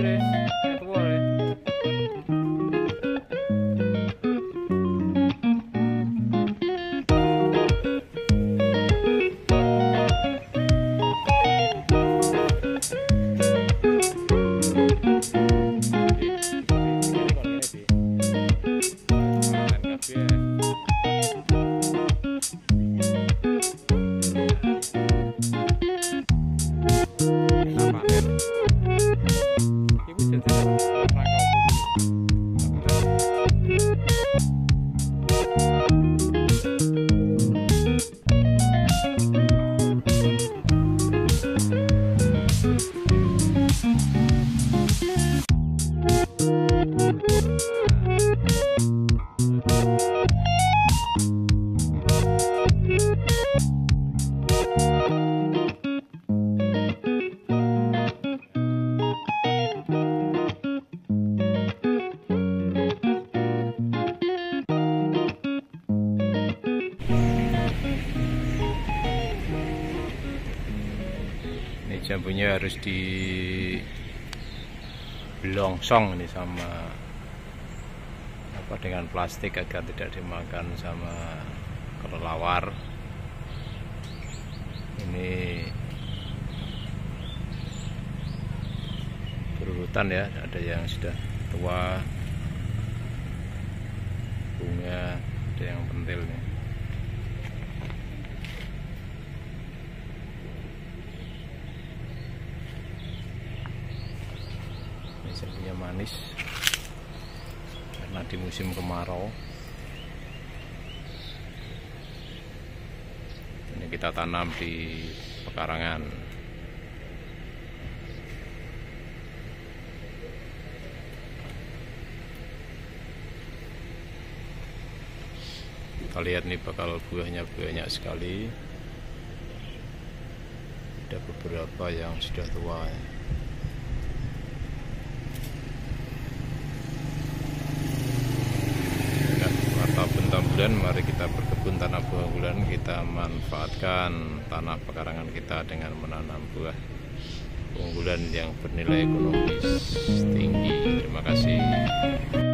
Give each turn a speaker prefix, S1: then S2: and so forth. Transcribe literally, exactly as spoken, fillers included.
S1: deh, tua deh. Jambunya harus di belongsong ini sama apa dengan plastik agar tidak dimakan sama kelelawar. Ini berurutan ya, ada yang sudah tua, bunga, ada yang pentilnya. Jambunya manis karena di musim kemarau. Ini kita tanam di pekarangan. Kita lihat nih bakal buahnya banyak sekali. Ada beberapa yang sudah tua ya. Martabuntanbulan, mari kita berkebun tanam buah unggulan, kita manfaatkan tanah pekarangan kita dengan menanam buah unggulan yang bernilai ekonomis tinggi. Terima kasih.